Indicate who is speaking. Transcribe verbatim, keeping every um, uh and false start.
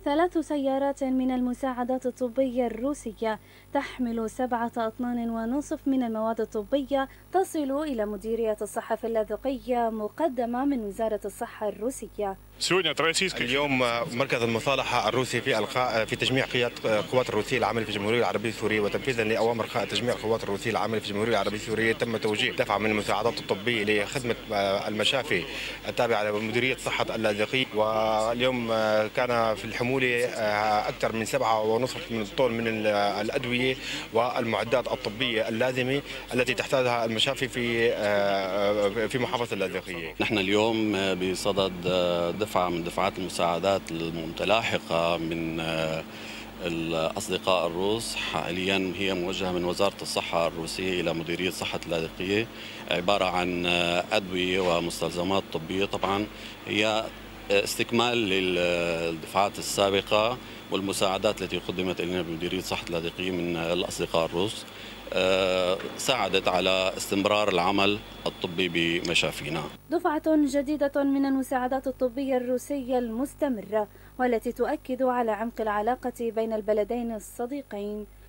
Speaker 1: ثلاث سيارات من المساعدات الطبية الروسية تحمل سبعة أطنان ونصف من المواد الطبية تصل إلى مديرية الصحة في اللاذقية مقدمة من وزارة الصحة الروسية.
Speaker 2: اليوم مركز المصالحة الروسي في القاء في تجميع القوات الروسية العاملة في الجمهورية العربية السورية، وتنفيذا لأوامر تجميع القوات الروسية العاملة في الجمهورية العربية السورية تم توجيه دفعة من المساعدات الطبية لخدمة المشافي التابعة لمديرية صحة اللاذقية. واليوم كان في الحمولة أكثر من سبعة ونصف من الطن من الأدوية والمعدات الطبية اللازمة التي تحتاجها المشافي في في محافظة اللاذقية.
Speaker 3: نحن اليوم بصدد دفعة من دفعات المساعدات المتلاحقة من الأصدقاء الروس، حاليا هي موجهة من وزارة الصحة الروسية إلى مديرية صحة اللاذقية، عبارة عن أدوية ومستلزمات طبية. طبعا هي استكمال للدفعات السابقة والمساعدات التي قدمت إلينا بمديرية صحة اللاذقية من الأصدقاء الروس، ساعدت على استمرار العمل الطبي بمشافينا.
Speaker 1: دفعة جديدة من المساعدات الطبية الروسية المستمرة والتي تؤكد على عمق العلاقة بين البلدين الصديقين.